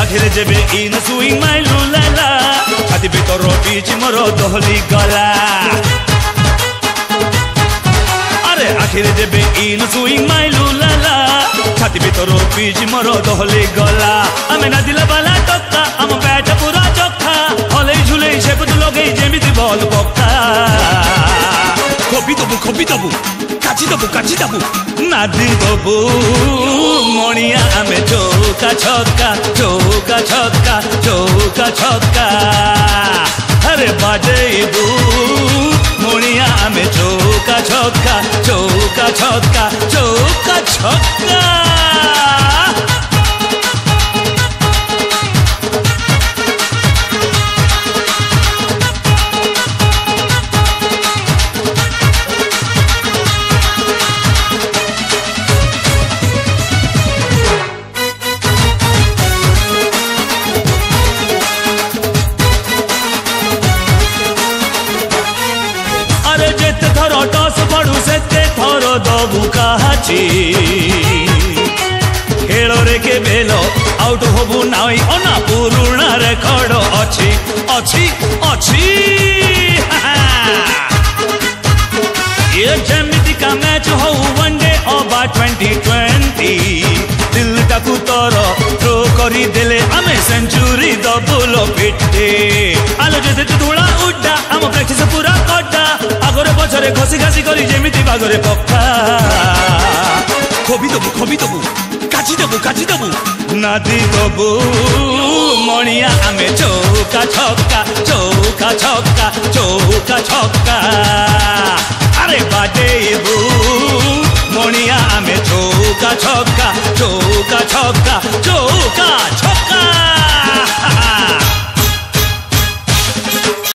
आखिर जेबे इन सुइंग माइलु लाला छाती भीतर पिच मोर दहली गला अरे आखिर जेबे इन सुइंग माइलु लाला छाती भीतर पिच मोर दहली गला आमे ना दिला बाला टक्का आम बैठ पूरा चक्का हले झुले से कुछ लगे जेमिति बल पक्का खोपी दबु काची दबु नादी दबु मणिया आमे चौका छक्का चौका छक्का चौका छक्का अरे बाजेबु मणिया आमे चौका छक्का चौका छक्का चौका छक्का टॉस पड़ू से थर दबु काची खेल रे के बेलो आउट हबु नाई अना पुरुणा रेकर्ड अछि अछि अछि ये जेमिति का मैच हो वनडे ओबा 2020 दिल टाकू तोर थ्रो करी देले आमे सेंचुरी दबुलो पिटे आलो जे धुळा उड्डा आम प्रैक्टिस पूरा कड्डा आगरे पछरे घसी घसी करी जेमिति बागरे पक्का खोबी दबु काची दबु नादी दबु मणिया आमे चौका छक्का चौका छक्का चौका छक्का अरे बाजेबु मणिया आमे चौका छक्का चौका छक्का चौका छक्का